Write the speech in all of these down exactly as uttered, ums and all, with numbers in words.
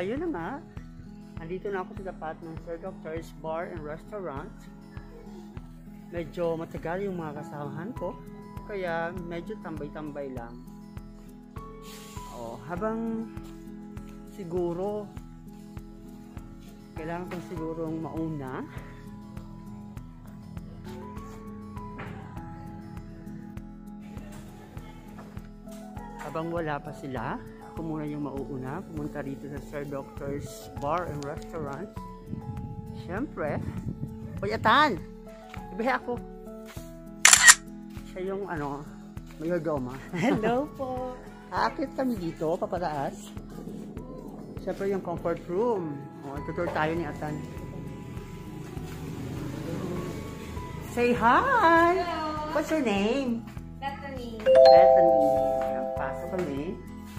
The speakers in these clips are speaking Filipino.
ayun na nga. Andito na ako sa tapat ng Sir Doctor's Bar and Restaurant. Medyo matagal yung mga kasamahan ko. Kaya medyo tambay-tambay lang. Oh, habang siguro kailangan ko sigurong mauna. Habang wala pa sila, ako muna yung mauuna. Pumunta rito sa Sir Doctor's Bar and Restaurant. Siyempre, Puyatan! Ibahe ako. Siya yung ano, mayordoma. Hello po! Aakit kami dito, papataas. Siyempre yung comfort room. O, tutur tayo ni Atan. Say hi! Hello! What's your name? Bethany. Bethany. Ayan, pasok kami.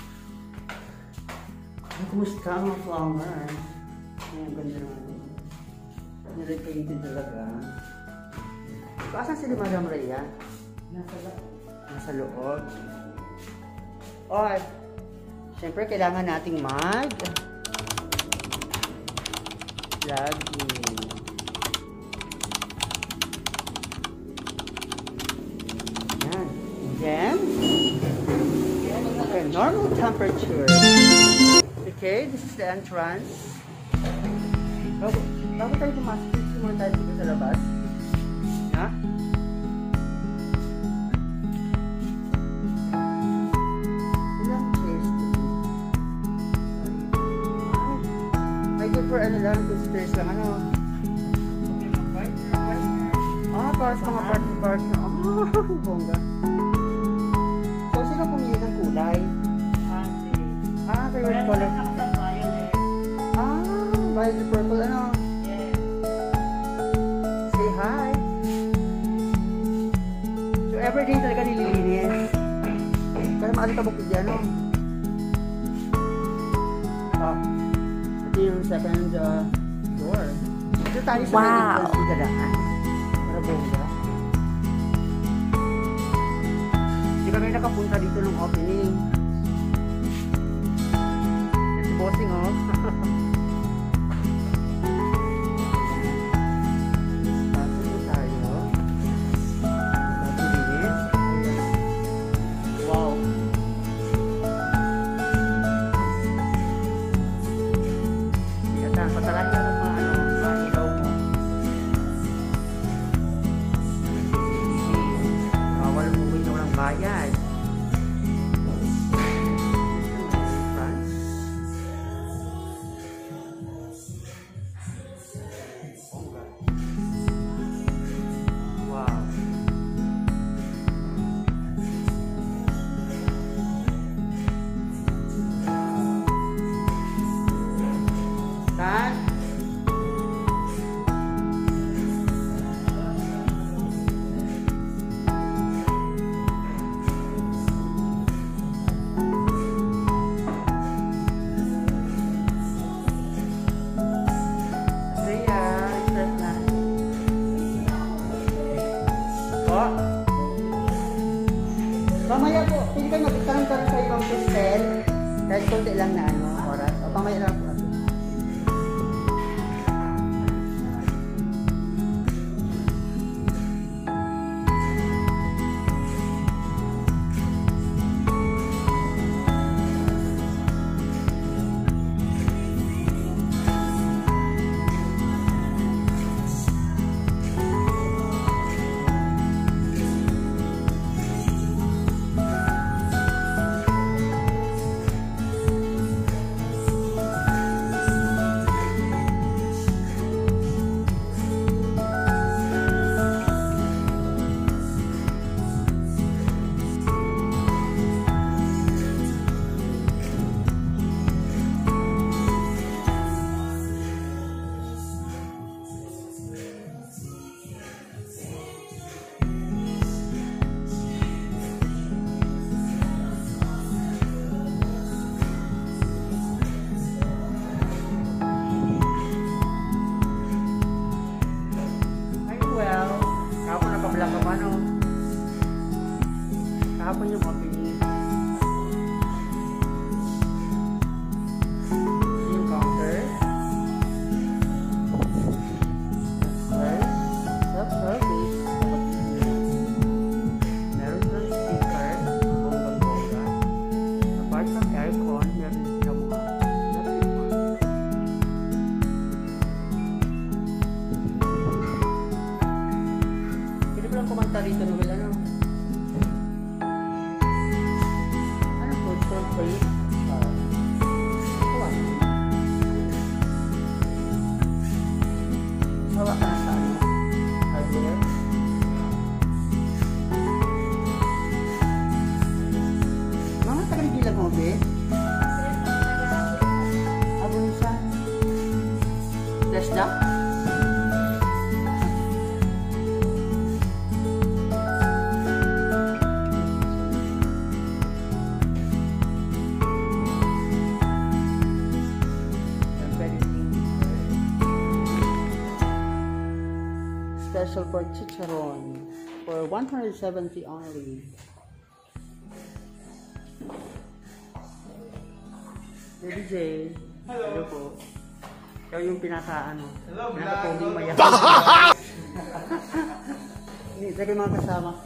Ay, kumusta ang mga flower? Ay, ang ganda naman. Nirepainted talaga. So, asan si Madam Rhea? Nasa loob. Nasa loob. Or, siyempre, kailangan nating mag login. Yan. Then, okay, normal temperature. Okay, this is the entrance. Bago, bago tayo pumasok, dito muna tayo dito sa labas. Ha? Ilang chairs to be? Ay, good for ano lang, two stairs lang, ano? Ah, para sa mga partner-partner. Ah, bongga. So, sino pumili ng kulay? Ah, favorite color. Ah, violet purple, ano? Yes. Say hi. So, everyday talaga nililinis. Kaya maalikabok dyan, no? Ah, ito yung second uh, door. Ito tayo sa Wow. may entrance dadaan. Para bongga. Hindi kami nakapunta dito ng opening. Yan si Bossing, oh. Pasok tayo. Linis. Wow. Yan, patalahin na ng mga ano, mga ilaw mo. Bawal umuwi na walang bayad. France. Wow. Tan? Rhea, express na. Po? Pamaya po, pili kayo magtanong-tanong sa ibang pistel. Kahit kunti lang na ano, oras. O pamaya lang po natin. Fresh na? Special for chicharon for one hundred seventy only. Baby J. Hello. Hello po. Ikaw yung pinaka ano. Hello, pinaka-poging vlog. mayaman. Hindi, ito yung mga kasama ko.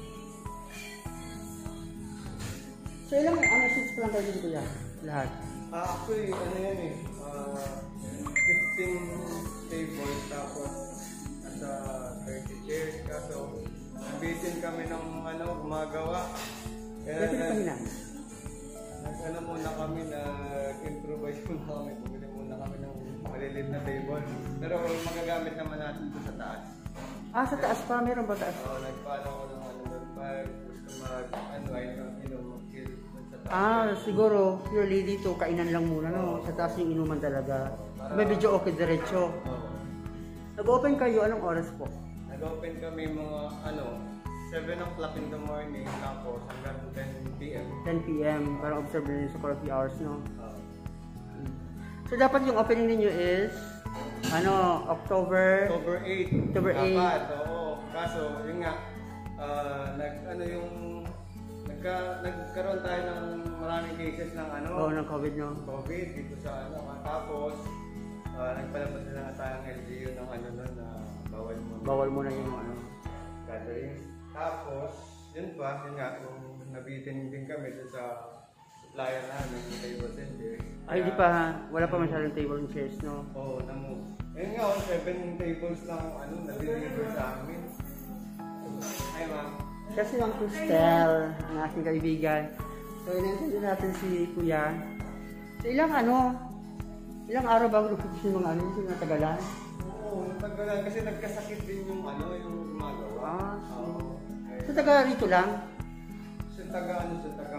So ilang ano seats pa lang kayo dito kuya? Lahat? Ah, actually, ano yan eh, ah, fifteen tables tapos nasa thirty chairs. Kaso, nabitin kami ng ano, gumagawa. Kaya Kaya pinapahina? nag-ano muna kami, nag-improvise muna kami. Bumili muna kami ng maliliit na table. Pero magagamit naman natin ito sa taas. Ah, sa taas pa? Meron ba taas? Oo, nagpaano ko ng ano, pag gusto mag-ano, ay inom, mag-kill sa taas. Ah, siguro purely dito, kainan lang muna, no? Sa taas yung inuman talaga. May video okay, diretso. Oo. Nag-open kayo, anong oras po? Nag-open kami mga ano, seven o'clock in the morning tapos hanggang ten p m ten p m Para observe din sa quality hours, no? Uh, So, dapat yung opening ninyo is, ano, October... October eight. October eight. Dapat, oo. Kaso, yun nga, ah, nag, ano yung, nagka, nagkaroon tayo ng maraming cases ng ano, Oo, ng COVID, no? COVID dito sa ano. Tapos, ah, nagpalabas na nga tayong L G U ng ano nun na bawal mo. Bawal muna yung, ano... Gathering. Tapos, yun pa, yun nga, yung nabitin din kami doon sa supplier namin, yung tables and chairs. Ay, di pa, wala pa masyadong table and chairs, no? Oo, oh, na-move. Ngayon nga, oh, seven tables lang, ano, na-deliver sa amin. Hi, ma'am. Kasi ang Cristel, ang aking kaibigan. So, in-interview natin si Kuya. So, ilang ano, ilang araw bago nag-focus yung mga ano, yung natagalan? Oo, natagalan kasi nagkasakit din yung ano, yung gumagawa. Ah, Oo. So, taga rito lang? Sa taga, ano, sa taga,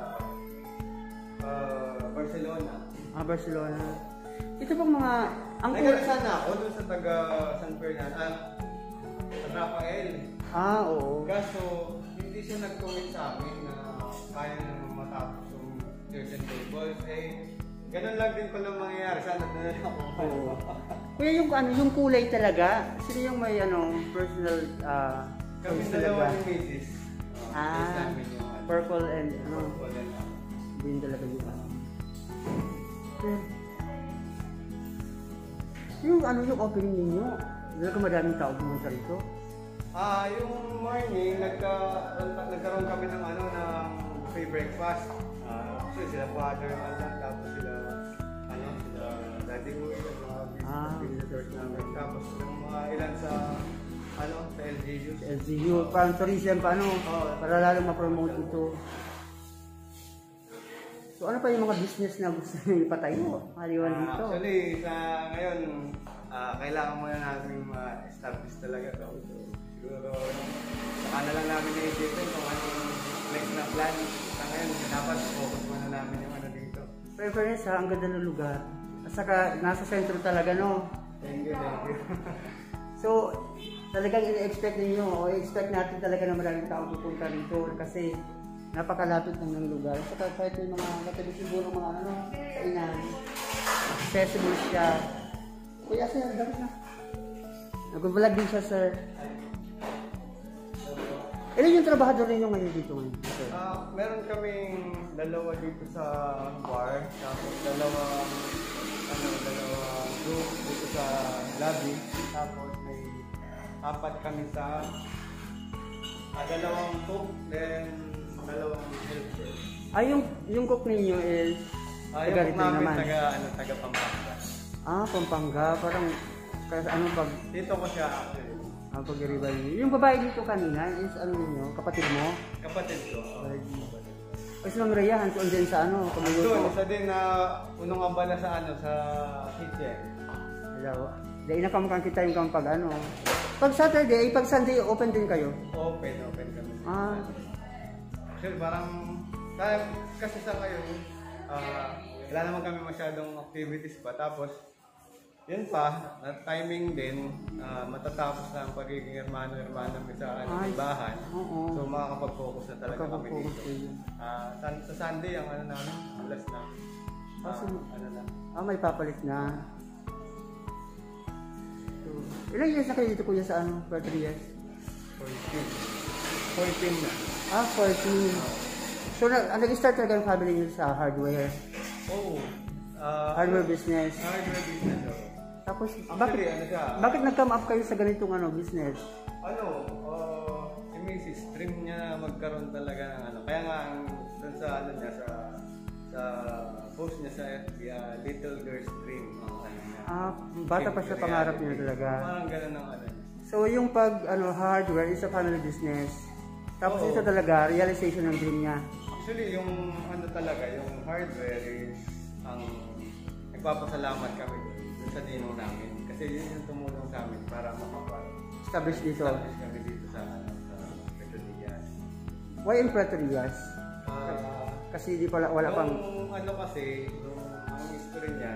ah, Barcelona. Ah, Barcelona. Ito pong mga, ang Nagkarasan na ako doon sa taga San Fernando, ah, San Rafael. Ah, oo. Kaso, hindi siya nag-comment sa amin na kaya na matapos yung certain tables. Eh, ganun lang din pala mangyayari. Sana na lang ako. Oo. Kuya, yung ano, yung kulay talaga, sino yung may ano, personal, ah, Kami choice dalawa ni Missus Ah, yes, namin yung ano. purple and ano, Purple and ano. din talaga yung ano. Okay. Yung ano, yung opening ninyo, talaga madaming tao pumunta rito. Ah, yung morning, nagka, nagkaroon kami ng ano, ng free breakfast. Ah, so sila father, ano, tapos sila, ano, sila daddy mo, sila mga Ah. visitors namin. Tapos yung mga ilan sa, ano, sa L G U. L G U, parang tourism pa ano, Oo. para lalo ma-promote ito. So ano pa yung mga business na gusto nyo ipatayo? Maliwan Ah, dito. actually, sa ngayon, ah, kailangan muna namin ma-establish talaga ito. So, siguro, saka na lang namin na-isipin kung anong next na plan. Sa ngayon, dapat focus muna namin yung ano dito. Pero fairness ha, ang ganda ng lugar. At saka nasa sentro talaga, no? Thank you, thank you. So, talagang i-expect ninyo o i-expect natin talaga na maraming tao pupunta rito kasi napakalapit lang ng lugar. Saka kahit yung mga katabi siguro mga ano, kainan, accessible siya. Kuya sir, dapat na. Nag-vlog din siya sir. Ilan yung trabahador ninyo ngayon dito ngayon? Sir? Ah, meron kaming dalawa dito sa bar, tapos dalawang ano, dalawang group dito sa lobby, tapos may apat kami sa ah, dalawang cook, then dalawang helper. Ah, yung, yung cook ninyo is Ah, taga yung rito cook namin naman? taga, ano, taga Pampanga. Ah, Pampanga. Parang, kasi ano pag, Dito ko siya actually. ah, pag-ribay niyo. Yung babae dito kanina is ano ninyo, kapatid mo? Kapatid ko. O si Ma'am Rhea, hands-on din sa ano, Doon, pamuluto. isa din na unong abala sa ano, sa kitchen. Hello. Dahil nakamukang kita yung kampag ano. Pag Saturday, pag Sunday, open din kayo? Open, open kami. Ah. Actually, parang, kaya, kasi sa ngayon, ah, wala naman kami masyadong activities pa. Tapos, yun pa, na timing din, ah, matatapos na ang pagiging hermano-hermano namin sa ano, Ay, bahan. oo. So makakapag-focus na talaga kami Makakapag-focus dito. kayo. Ah, sa, sa Sunday, ang ano namin, alas na. Ah, Ah, so- ano na. Ah, may papalit na. So, ilang years na kayo dito kuya sa ano? For three years? fourteen. fourteen na. Ah, fourteen. So, nag- ah, nag-start talaga ang family niyo sa hardware. Oh. ah, Hardware business. Hardware business. Oh. Tapos, Actually, bakit, ano siya? bakit nag-come up kayo sa ganitong ano, business? Ano, uh, si Missus Dream niya magkaroon talaga ng ano. Kaya nga, ang, dun sa ano niya, sa, sa post niya sa F B, uh, Little Girl's Dream. Ang ano niya. Ah, bata pa siya, Reality. pangarap niya talaga. Parang gano'n ang ano niya. So, yung pag ano, hardware is a family business. Tapos Oo. ito talaga, realization ng dream niya. Actually, yung ano talaga, yung hardware is ang nagpapasalamat kami dun, dun sa ninong namin. Kasi yun yung tumulong sa amin para Establish dito. makapag-establish kami dito sa, ano, sa Petrolias. Why in Puerto Rias? Ah, Kasi di pala, wala pang... Yung ano kasi, yung ang history niyan,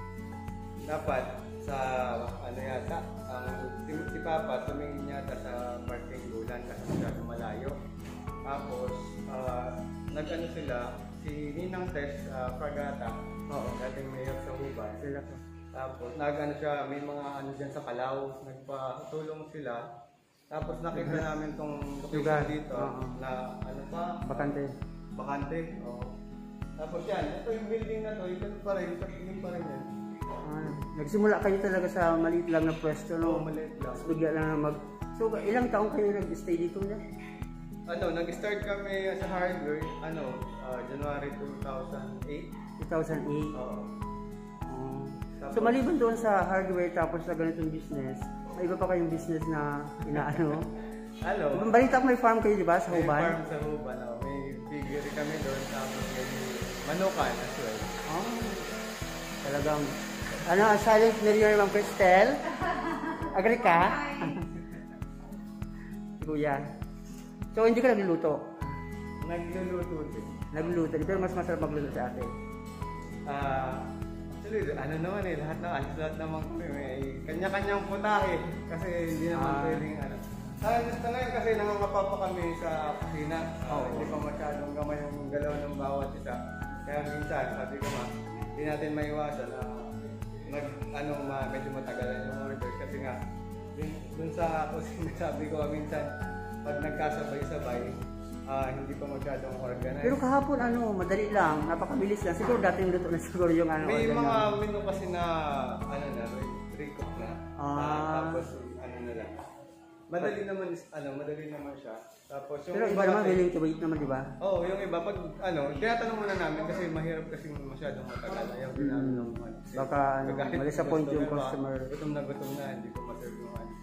dapat sa ano yata, ang si, si Papa tumingin yata sa parting Gulan kasi masyado malayo. Tapos, ah, nag-ano sila, si Ninang Tess uh, Fragata, Oo. dating mayor sa Huban. Sila po. Tapos, nag-ano siya, may mga ano dyan sa Calao, nagpatulong sila. Tapos nakita namin tong Lugar. location dito, Oo. na ano pa, Bakante. bakante. Oo. Tapos yan, ito yung building na to, ito pa rin, ito yung pa rin yan. Ah, nagsimula kayo talaga sa maliit lang na pwesto, Oo, no? maliit lang. Tapos bigla lang na mag... So, ilang taong kayo nag-stay dito na? Ano, nag-start kami sa hardware, ano, ah, January two thousand eight. two thousand eight. Oo. Oh. Tapos- So, maliban doon sa hardware tapos sa ganitong business, may iba pa kayong business na inaano? Ano? Balita ko may farm kayo, di ba? Sa May Huban? farm sa Huban, oh. May figure kami doon, tapos may manukan as well. Oh. Talagang... Ano, silent millionaire Ma'am Cristel? Agree ka? Si Kuya. So, hindi ka nagluluto? Nagluluto din. Nagluluto, pero mas masarap magluto sa atin. Ah, actually, ano naman eh, lahat ng alis, lahat naman kami, may kanya-kanyang putahe. Kasi hindi naman Ah. pwedeng ano. Sa, sa ngayon kasi nangangapa pa kami sa kusina. Ah, Oo. Hindi pa masyadong gamay yung galaw ng bawat isa. Kaya minsan, sabi ko ma, hindi natin maiwasan na mag, ano, ma, medyo matagalan yung order. Kasi nga, dun, dun sa kusina, sabi ko minsan, pag nagkasabay-sabay, ah, hindi pa masyadong organized. Pero kahapon ano, madali lang, napakabilis lang. Siguro dating luto na siguro yung ano. May order mga namin. menu kasi na, ano na, pre-cook na. Ah. Ah, tapos, ano na lang. Madali naman, is- ano, madali naman siya. Tapos, yung Pero iba naman, kasi- willing to wait naman, di ba? Oo, yung iba, pag, ano, tinatanong muna namin kasi mahirap kasi masyadong matagal. Ayaw din namin ng ano. kasi Baka, ano, kagahit ma-disappoint yung baka customer. Gutom na gutom na, hindi ko maserve yung ano.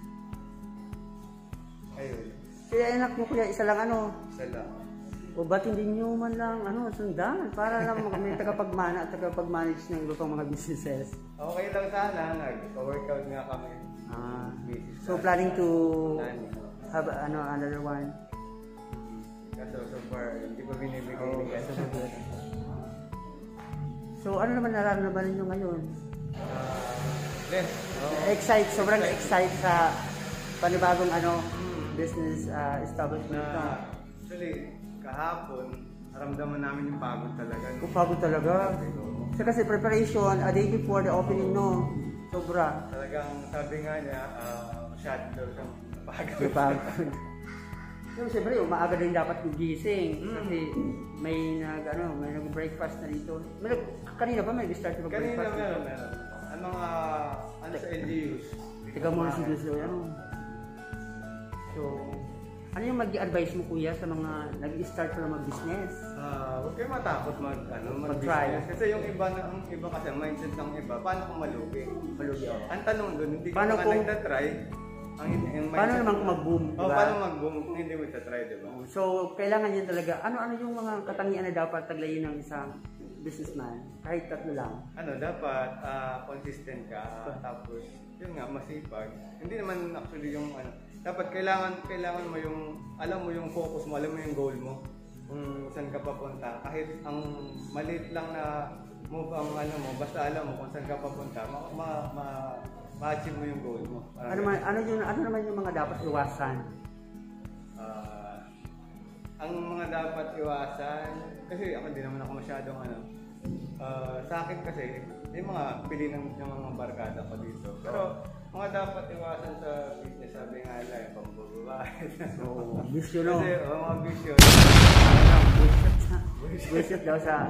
Ayun, Kaya anak mo kuya, isa lang ano. isa lang. O ba't hindi nyo man lang ano, sundan? Para lang may tagapagmana at tagapag-manage ng iba pang mga businesses. Okay lang sana, nag-workout nga kami. Ah, Busy so sa- planning to Planning. have ano, another one? Kaso so far, hindi pa binibigay Oh, ni Kat. So ano naman nararamdaman ninyo ngayon? Ah, Less. Oo. Excite, sobrang excite sa panibagong ano, business uh, establishment Na, na. actually, kahapon, naramdaman namin yung pagod talaga. no? Kung pagod talaga. Oo. So kasi preparation, a day before the opening, no? Sobra. Talagang sabi nga niya, uh, masyado daw siyang napagod. May pagod. So siyempre, umaaga din dapat gising. Mm. Kasi may nag, ano, may nag-breakfast na dito. May, nag- kanina ba may start Kanina mag-breakfast meron, dito? meron. Ang mga, ano sa L G Us. Teka muna si Gusto, ano? So, ano yung mag-advise mo kuya sa mga nag-start pa na mag-business? Ah, huwag kayo matakot mag, ano, Mag-try. mag-business. Kasi yung iba, na, ang iba kasi, mindset ng iba, paano kung malugi? Malugi ako. Ang tanong doon, hindi Paano ka pa kung- nagtatry, ang, ang Paano naman kung mag-boom, Oh, diba? paano mag-boom kung hindi mo itatry, di ba? So, kailangan yan talaga. Ano-ano yung mga katangian na dapat taglayin ng isang businessman? Kahit tatlo lang. Ano, dapat ah, consistent ka, tapos yun nga, masipag. Hindi naman actually yung ano, dapat kailangan kailangan mo yung, alam mo yung focus mo, alam mo yung goal mo, kung saan ka papunta. Kahit ang maliit lang na move ang ano mo, basta alam mo kung saan ka papunta, ma, ma, ma, ma-achieve mo yung goal mo. Parang Ano, man, ano, yung, ano naman yung mga dapat iwasan? Ah, ang mga dapat iwasan, kasi ako hindi naman ako masyadong ano, ah, sa akin kasi, yung mga pili ng, ng mga barkada ko dito. Pero, mga dapat iwasan sa fitness, sabi nga lang, yung pambababae. Oo, bisyo, no? Kasi, oh, mga bisyo. Bullshit daw sa...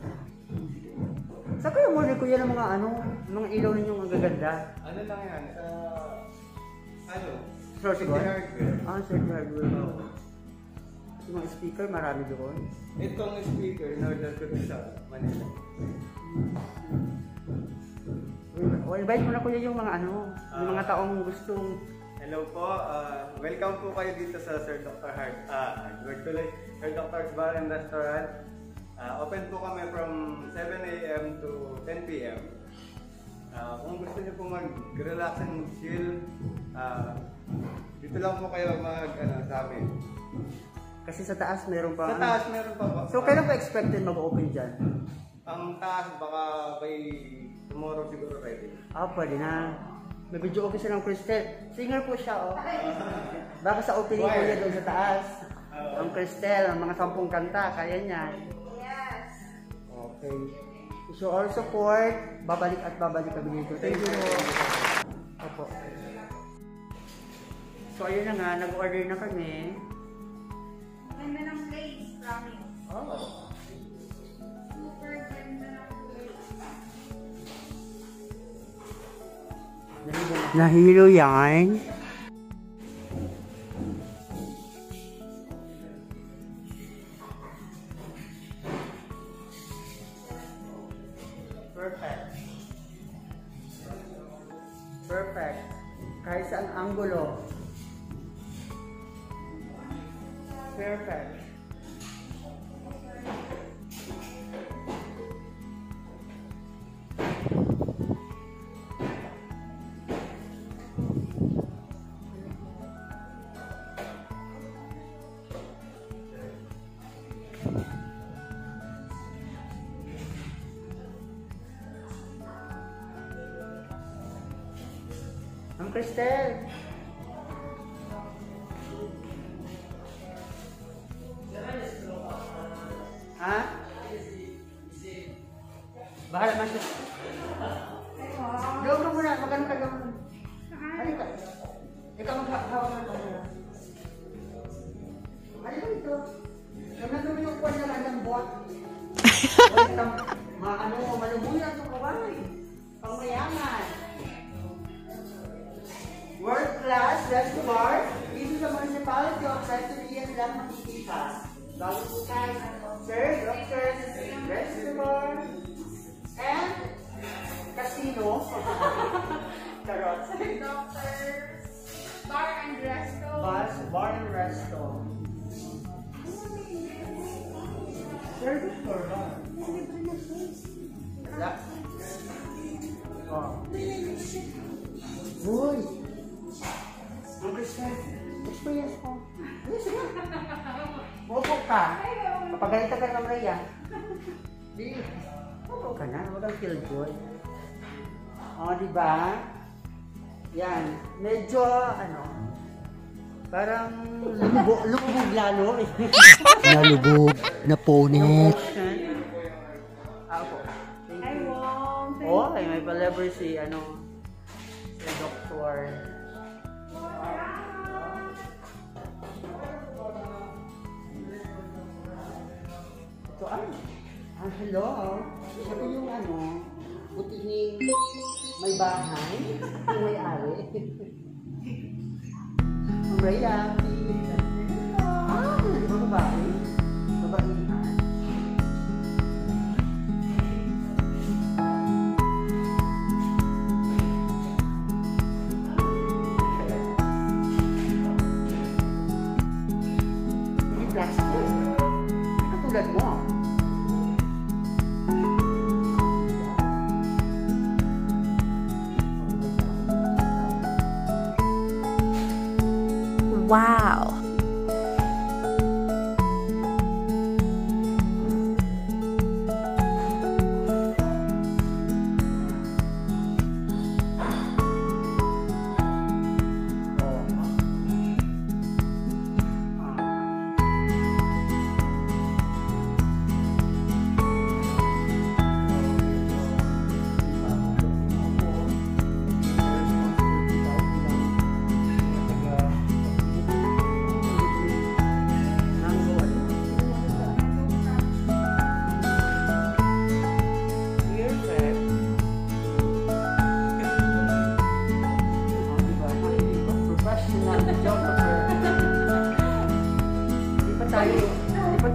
Sa kayo mo, kuya, ng mga ano, mga ilaw ninyong ang gaganda. Ano lang yan, sa, ano, Source City one? Hardware. Ah, City Hardware. Yung mga speaker, marami doon. Itong speaker, in order to be sa Manila. O, invite mo na kuya yung mga ano, yung mga taong gustong... Hello po, uh, welcome po kayo dito sa Sir Doctor Hart, ah, uh, tuloy, Sir Doctor's Bar and Restaurant. Uh, open po kami from seven A M to ten P M Uh, kung gusto niyo po mag-relax and chill, uh, dito lang po kayo mag, ano, sa amin. Kasi sa taas meron pa... Sa taas meron pa po. So, kailan pa expected mag-open dyan? Ang taas baka by tomorrow siguro ready. Ah, pwede na. May video okay siya ng Cristel. Singer po siya, oh. Baka sa opening ko niya doon sa taas. Ang Cristel, ang mga sampung kanta, kaya niya. Yes. Okay. So, all support, babalik at babalik kami dito. Thank you. Opo. So, ayun na nga, nag-order na kami. Ganda ng place, promise. Oh. Super ganda ng place. Nahilo yan. Perfect. Perfect. Kahit saan anggulo. Perfect. Ang Cristel. Ha? Bahala naman siya. Gawin mo muna, magano ka gawin mo. Halika. Ikaw maghahawak ng kamera. Halika dito. Nandun mo yung kuwan na lang ng buwak. Mga ano, malumuyan sa kaway. Pangmayaman. World class restaurant dito sa municipality of Santorian lang makikita. Bago po tayo, Sir Doctor's Restaurant and Casino. Charot. Sir Doctor's Bar and Resto. Bar, bar and resto. Sir Doctor, ba? Wala. Oh. Uy! Ang Cristel, experience ko. Yes, sige. Buko ka. Kapagalitan ka ng Rhea. Di. Buko ka na. Huwag kang feel good. O, diba? Yan. Medyo, ano, parang lumubog, lumubog lalo. Nalubog, napunit. Ah, po. Hi, Wong. Thank Oh, ay, may palabar si, ano, si Doctor. Ito ay, ah, hello. Siya po yung ano, butining may bahay, yung may-ari. Ang Rhea, ah, di ba babae? Babaihan. Hindi plastic. Katulad mo. Wow.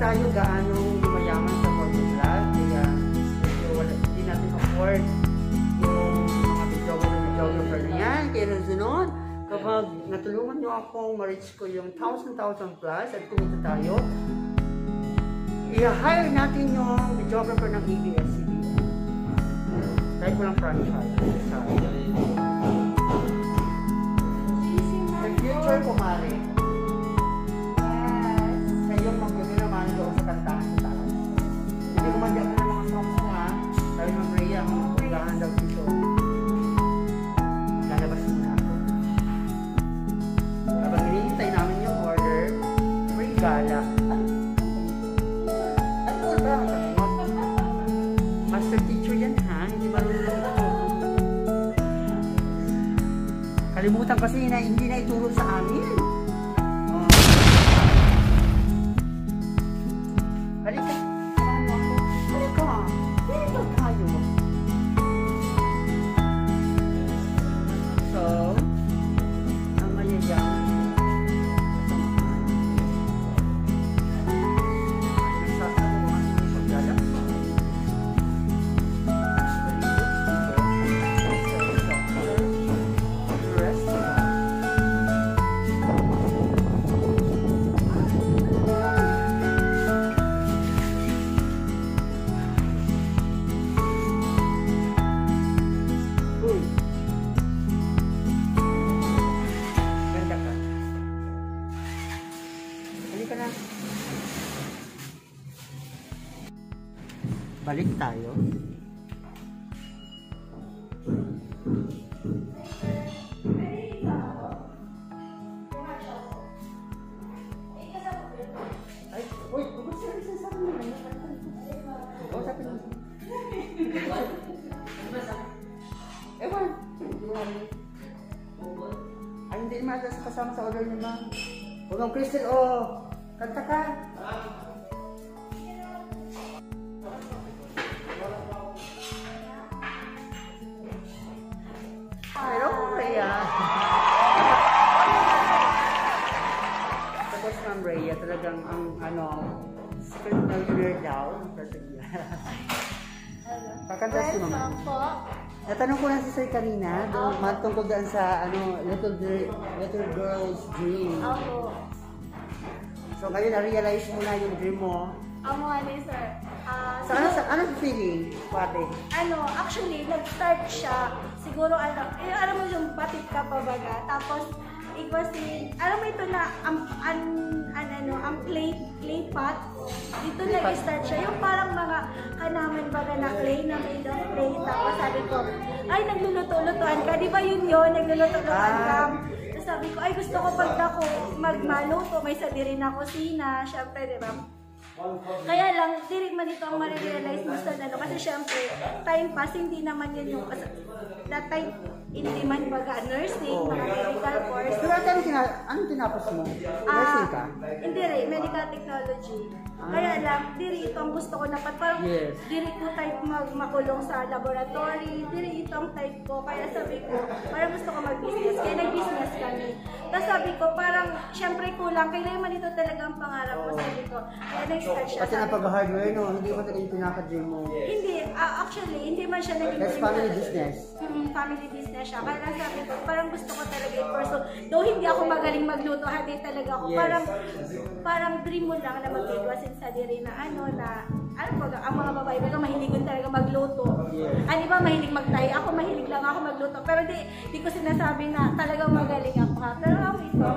tayo gaano mayaman sa photo vlog. Kaya medyo wala, hindi natin afford yung mga videographer na yan. Kaya nasunod, kapag natulungan nyo akong ma-reach ko yung thousand thousand plus at kumita tayo, i-hire natin yung videographer ng A B S C B N. Kahit walang franchise. Sa future, kumari. Yes. Kayong mag-naman doon sa kantahan sa taas. Hindi ko magyan ng mga songs mo ha. Sabi ng Rhea, ang pagkahan daw dito. Lalabas muna ako. Habang hinihintay namin yung order, free gala. Ano ba ang sagot? Master teacher yan ha, hindi marunong ako. Kalimutan kasi na hindi na ituro sa amin. Oh. Halika. Halika. Halika tayo. So, ang mayayaman. Nagsasabuhan ng paglalak. Uy. Ganda ka. Halika na. Balik tayo. Ay, uy, bubuk siya rin sa sabi mo. O, sabi mo. Ewan. Ay, hindi naman sa kasama sa order niyo, ma'am. Huwag ang Crystal, oh. Kanta ka. Hello, Rhea. Tapos, ma'am Rhea, talagang ang, ano, secret millionaire daw. Kakanta si mama. Welcome po. Natanong ko na si Sir kanina, doon matungkol daan sa ano, little, Dr- little girl's dream. Ako. So ngayon na-realize mo na yung dream mo. Ang mga ni sir. Ah, So ano, sa, ano sa feeling, pate? ano, actually, nag-start siya, siguro, ano, eh, alam mo yung batik ka pa baga, tapos, it was in, alam mo ito na, ang, an, an, ano, ang clay, clay pot, dito Clay pot. nag-start siya, yung parang mga kanaman baga na clay, na made of clay, tapos sabi ko, ay, nagluluto-lutoan ka, di ba yun yun, nagluluto-lutoan ka, Ah. tapos sabi ko, ay, gusto ko pag ako magmaluto, may sarili na kusina, syempre, di ba? Kaya lang, dirig man ito ang marirealize mo sa ano. Kasi syempre, time pass, hindi naman yun yung, that time, hindi man baga nursing, mga medical course. Pero ate, anong, tina, anong tinapos mo? Nursing ka? Hindi rin, medical technology. Ah. Kaya lang, diri ito ang gusto ko na pat- parang Yes. diri ko type mag makulong sa laboratory, diri ito ang type ko. Kaya sabi ko, parang gusto ko mag-business. Kaya nag-business kami. Tapos sabi ko, parang, syempre kulang, kailangan man ito talaga ang pangarap ko. Sabi ko, kaya nag-start siya. Kasi Sabi ko, napag-hardware, no? Hindi mo talaga yung pinaka-dream mo. hindi, ah, actually, hindi man siya naging That's dream family talaga. business. Mm, family business siya. Kaya lang sabi ko, parang gusto ko talaga i-pursue. Though hindi ako magaling magluto, hindi talaga ako. Yes. Parang, parang dream mo lang na magigwasin sa diri na ano, na, ano ba, ang mga babae ba mahilig ko talaga magluto. Yes. Ano ba, mahilig magtahi. Ako, mahilig lang ako magluto. Pero di, di ko sinasabi na talagang magaling ako ha. Pero ako ito,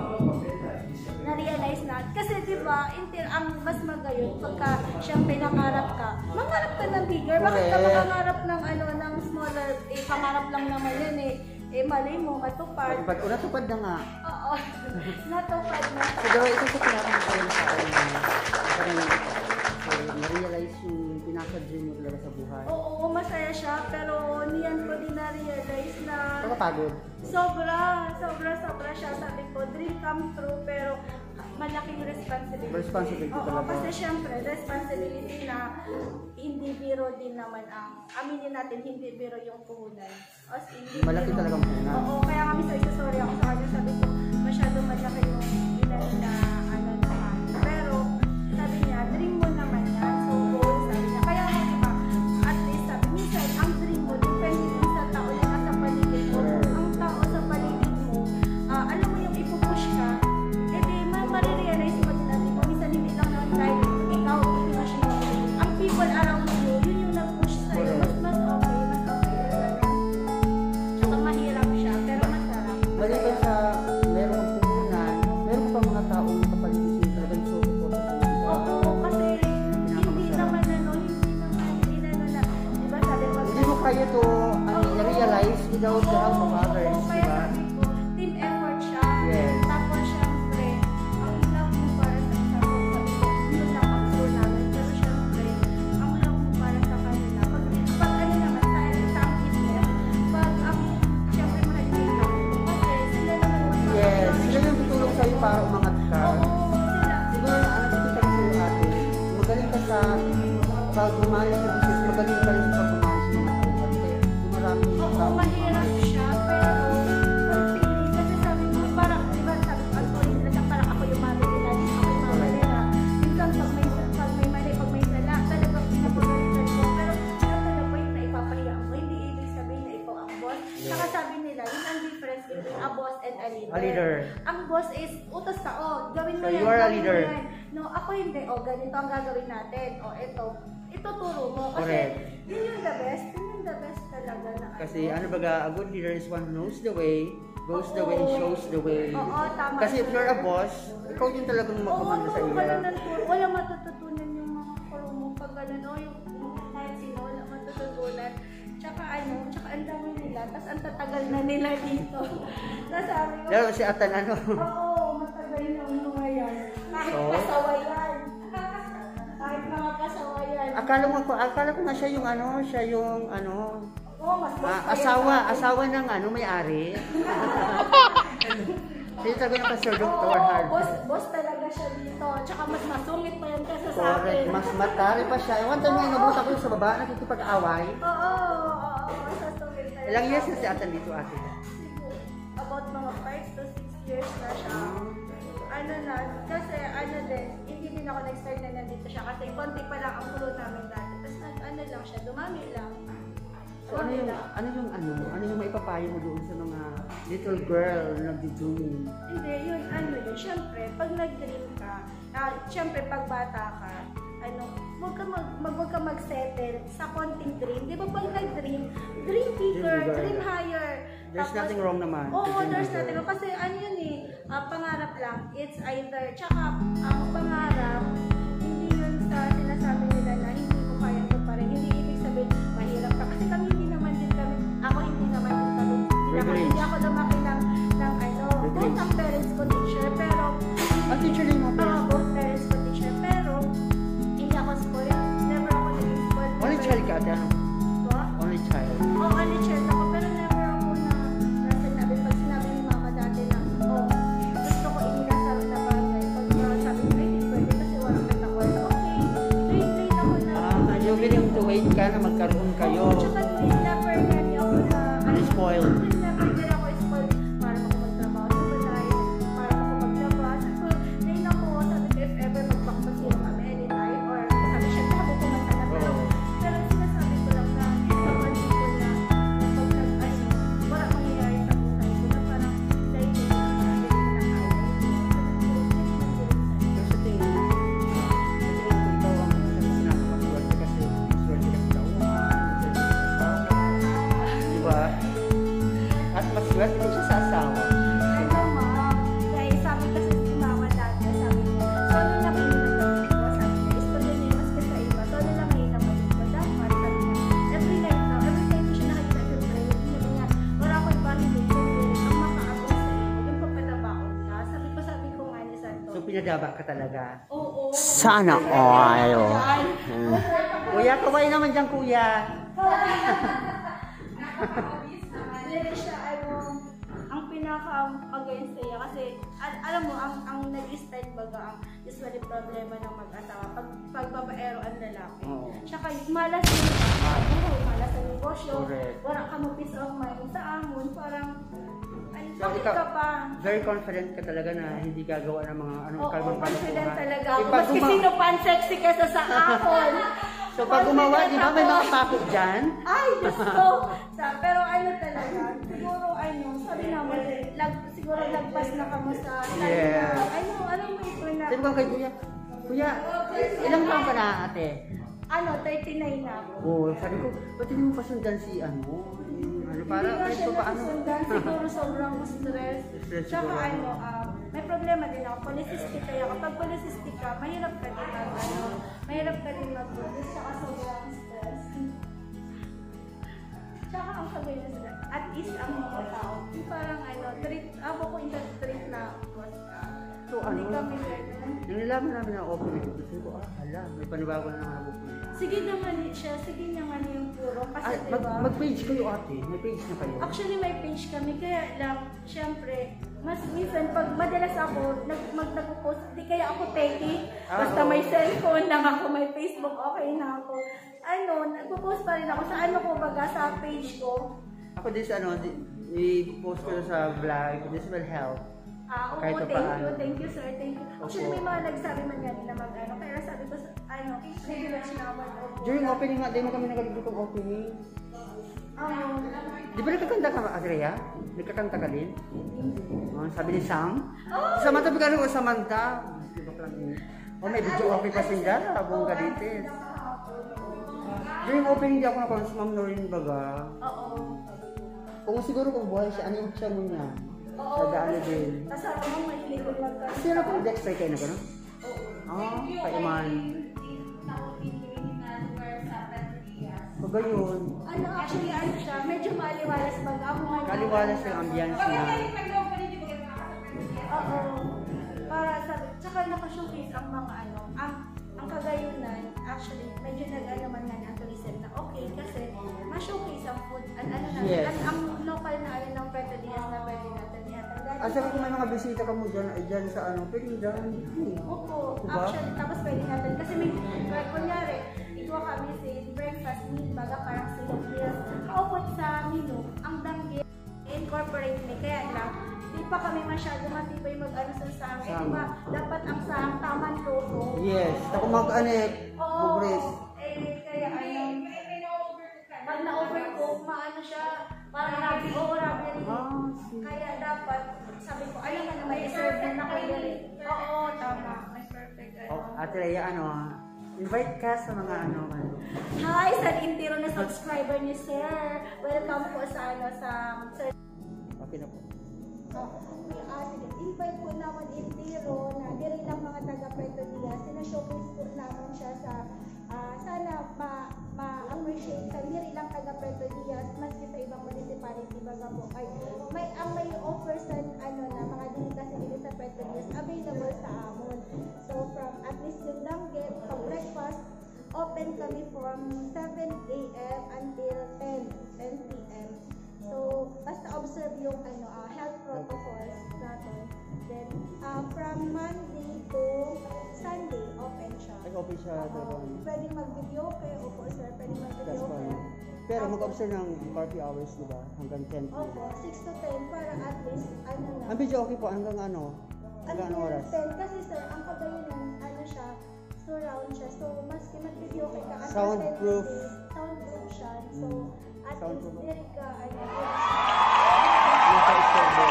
na-realize na. Kasi di ba, inter, ang mas magayon, pagka siyempre nangarap ka, mangarap ka ng bigger. Bakit ka Correct. mangarap ng ano, ng smaller, eh, pangarap lang naman yun eh. Eh, malay mo, matupad. Pag unatupad na nga. Oo, natupad na. So, daw, ito sa pinaka-masaya sa akin na parang so, na-realize yung pinaka-dream mo talaga sa buhay. Oo, masaya siya, pero niyan ko din na-realize na Nakapagod. sobra, sobra, sobra siya. Sabi ko, dream come true, pero malaking responsibility. Responsibility Oo, talaga. kasi syempre, responsibility na hindi biro din naman ang, aminin natin, hindi biro yung puhunan. As in, hindi Malaki biro. talagang puhunan. Oo, kaya kami sa isa, sorry ako sa kanya, sabi ko, masyado malaki yung ilan na, ano naman. Pero, sabi niya, dream mo rise without the help of others, Oo, di kaya ba? sabi ko, team effort siya. Yes. Tapos syempre, ang love mo para sa isa ko, sabi ko, yun lang ang goal namin. Pero syempre, ang love mo para sa kanila. Pag, pag ano naman, sa, sa ang business, pag ang, syempre mahal mo yung love mo. Kasi sila naman yung Yes, sila yung tutulong sa'yo para umangat ka. Oo, sila. Siguro na ano dito tayo sa'yo ate, magaling ka sa pag-umali sa business, magaling ka rin sa pag-umali sa mga tao. Kasi maraming Oo, tao. mahirap siya, pero ang feeling, kasi sabi mo, parang, di ba, sabi ko, ang feeling nila, parang ako yung mami nila, ako yung mama nila. Minsan, pag may, pag may mali, pag may sala, talagang pinapagalitan ko. Pero, pero talaga po yung naipapahiya mo, hindi ibig sabihin na ikaw ang boss. Saka sabi nila, yun ang difference between a boss and a leader. A leader. Ang boss is, utos ka, oh, gawin mo So, yan, you are a gawin mo leader. yan. No, ako hindi, oh, ganito ang gagawin natin, oh, ito, ituturo mo. Kasi, Correct. yun yung the best, yun yung the best talaga na Kasi ano baga, a good leader is one who knows the way, goes the way, and shows the way. Oo, tama. Kasi if you're a boss, ikaw din talagang Oo, magkomando sa turo iyo. ka na ng turo. Wala matututunan yung mga kuro mo pag ganun. O, yung kahit sino, wala matututunan. Tsaka ano, tsaka ang dami nila. Tapos ang tatagal na nila dito. Tapos sabi ko, Pero si Atan ano, oo, matagal na ang mga yan. Kahit So? pasawayan. Kahit mga pasawayan. akala mo ko, akala ko na siya yung ano, siya yung ano, Oo, mas mas ah, pa yan asawa, sa akin. asawa ng ano, may-ari. Siya talaga ng Pastor Doctor Oo, Hard. boss, boss talaga siya dito. Tsaka mas masungit pa yan kaysa sa Correct, akin. mas matari pa siya. One time may nabuta ko sa baba, nakikipag-away. Oo, oo, oo, mas masungit pa yan. Ilang years na si Atan dito ate? Siguro, about mga five to six years na siya. Ano na, kasi ano din, hindi din ako nag-start na nandito siya kasi konti pa lang ang pulo namin dati. Tapos nag, ano lang siya, dumami lang. So ano yung, ano yung ano, ano yung maipapayo mo doon sa mga little girl na nagdi-dream? Hindi, yun, ano yun, syempre, pag nag-dream ka, ah, syempre, pag bata ka, ano, huwag ka mag, mag, huwag ka mag-settle sa konting dream. Di ba pag nag-dream, dream bigger, Dream bigger. dream higher. There's Tapos, nothing wrong naman. to Oo, dream there's bigger. nothing wrong. Kasi ano yun eh, ah, pangarap lang. It's either, tsaka ang pangarap, hindi yun sa sinasabi nila na hindi mo kaya ito pa rin. Hindi ibig sabihin, mahirap ka. Kasi kami hindi naman din kami, ako hindi naman din kami, hindi, naman, Privilege. hindi ako lumaki ng, ng ano, both Privilege. ang parents ko teacher, pero, Ah, teacher din mo ah, pa. both parents ko teacher, pero, hindi ako spoiled. Never ako naging spoiled. Only child ka ate, ano? Ba? Only child. Oo, oh, only child ako, pero never ako na, na sinabi, pag sinabi ni mama dati na, oh, gusto ko inasal na bagay. Pag uh, sabi ko, hindi pwede kasi walang kita ko. Okay, wait, wait ako na. Ah, you willing to wait ka na magkaroon kayo. Oo, tsaka never na di ako na, ano, Spoiled. never din ako spoiled. Para ako magtrabaho sa balay, para ako magtrabaho. Sabi ko, ngayon ako, sabi ko, if ever magpakpasiro kami anytime, or sabi siya, ako kumanta na. Pero, Oo. pero sinasabi ko lang na, napansin ko na, pag nag, ano, wala mangyayari sa buhay ko, na parang, dahil hindi ko na hindi ko na kaya. Pero sa tingin, sa tingin ko ikaw ang sinakapaswerte kasi swerte ka sa uwan. Diba? At mas swerte din siya sa asawa. Ano ma, dahil sabi kasi si mama dati, sabi niya, solo na kayo nagpapit ko, sabi niya, istorya niya mas ka sa iba, solo na kayo nagpapit ko, dapat, sabi niya, every night na, every time ko siya nakikita sa prayer, sabi niya, wala ko yung pamilya, ang makaabot sa iyo, yung papatabaon ka, sabi ko, sabi ko nga ni Santo, So pinadaba ka talaga. oo, Sana all. Kuya, kaway naman dyan kuya. Hindi siya, ano, ang pinaka-against sa'yo kasi, al- alam mo, ang, ang nag-start baga, ang usually problema ng mag-asawa, pag, pag babaero ang lalaki. Oo. Tsaka, malas din ka, buhay, malas sa negosyo, Correct. wala ka mo peace of mind sa amon, parang, ay, So, bakit ikaw, ka pa? very confident ka talaga na hindi gagawa ng mga anong Oo, kalmang confident talaga Eh, ako. pag Maski guma- sino pa ang sexy kesa sa akon. So pag gumawa, di ba may mga pakot dyan? Ay, gusto! Sa, pero ano talaga, siguro ano, sabi naman, lag, siguro lagpas na kamo sa time Yeah. na, ano, ano mo ito na, Sabi ko kay kuya, kuya, ilang taon ka na ate? ano, thirty-nine na ako. Oo, sabi ko, ba't hindi mo pasundan si ano? yung Ano, para Hindi nga kahit siya pa paano. nasusundan, siguro sobrang stress. Stress Tsaka siguro. ano, um, may problema din ako, polycystic kaya ako. Pag polycystic ka, mahirap ka din mag, ano, mahirap ka din mag-produce, tsaka sobrang stress. Tsaka ang sabi niya sila, at ease ang mga tao. Yung parang ano, treat, abo ko yung treat na So hindi ano, kami gano'n. nung nalaman namin na open ito, sabi ko, ah, hala, may panibago na naman ako. Sige naman siya, sige naman yung puro. Kasi Ah, mag, diba, mag-page kayo ate, may page na kayo. actually may page kami, kaya lang, syempre, mas minsan pag madalas ako, nag, mag, nag-post, di kaya ako techie, Ah, basta oo. may cellphone lang ako, may Facebook, okay na ako. Ano, nagpo-post pa rin ako sa ano ko baga, sa page ko. Ako din sa ano, di- i-post ko sa vlog, this will help. Ah, oo, Kahit thank papaano. you, thank you sir, thank you. Actually, may mga nagsabi man yan na mag ano, kaya sabi ko, sa- ano, privilege na ako. During opening nga, din mo kami nakalibot ng opening. Oo. Di ba nagkakanta ka, Andrea? Nagkakanta ka din? Oh, sabi ni Sam? Oh! Samantha, bigano ko Samantha? Di ba lang yun? Oh, may video okay pa siya dyan, abong galites. During opening, di ako nakon si Ma'am Noreen baga. Oo. Kung siguro kung buhay siya, ano yung siya mo niya? Oo. Sa daan din. Kasama mo, mahilig ko magka- Sino ko, Dexter kayo na gano'n? Ah, kaiman. Pagayon. Ano, actually, ano siya, medyo maliwalas baga. Ako nga- Kaliwalas yung ambience niya. Oo. Para sabi, tsaka nakashowcase ang mga ano, ang ang kagayunan, actually, medyo nag-ano man nga ng tourism na okay kasi ma-showcase ang food, an ano na, Yes. ang, ang local na ano ng Puerto Diaz na pwede natin ihatanggal. Asa kung may mga bisita ka mo dyan, ay dyan sa ano, pwede dyan. Opo, Diba? actually, tapos pwede natin, kasi may, like, kunyari, ito kami sa breakfast meal, baga parang silog meals, kaupot sa menu, ang danggit, incorporate me, kaya lang, di pa kami masyado matibay mag-ano sa sahang. Eh, diba, dapat ang sahang taman toto. Yes, ako mag-anek, Oo, bugres. eh, kaya ano, pag na-overcook, maano siya, parang rabi, oo, rabi rin. Ah, see. Kaya dapat, sabi ko, alam nga na may serve na na kayo rin. Oo, tama, may perfect. Ano. Oh, Ate Rhea, ano, invite ka sa mga ano, ano. Hi, sa intiro na subscriber ni Sir. Welcome po sa ano, sa Sir. Okay na po. Oh, uh, sige, invite po naman intiro na diri lang mga taga Puerto Diaz. Sina-showcase po naman siya sa ah, sana ma ma-appreciate sa diri lang taga Puerto Diaz maski sa ibang municipality baga po ay may ang may offer sa ano na mga dili kasi dili sa Puerto Diaz available sa amon. So from at least yung danggit pag breakfast open kami from seven A M until ten P M So, basta observe yung ano, uh, health protocols natin. Then, uh, from Monday to Sunday, open siya. Ay, open siya Oo. doon. Pwede mag-video kayo, opo sir, pwede mag-video That's kayo. fine. Pero mag-observe ng curfew hours, di ba? Hanggang ten p m. Opo, six to ten para at least, ano na. Ang video okay po, hanggang ano? Hanggang ano Until oras? ten, kasi sir, ang kagayon ano siya, surround siya. So, maski mag-video kayo ka, until Soundproof. ten days, soundproof siya. So, at Soundproof. least, diri ka, ano, Naka-istorbo.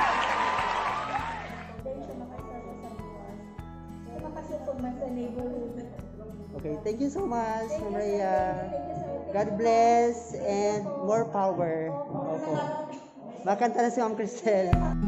then siya makasama sa buwas. So, makasupog man sa neighborhood. Okay, thank you so much, Thank you, Ma'am sir. Rhea. Thank you, sir. Thank God you, bless sir. and more power. Opo. Makanta na si Ma'am Cristel.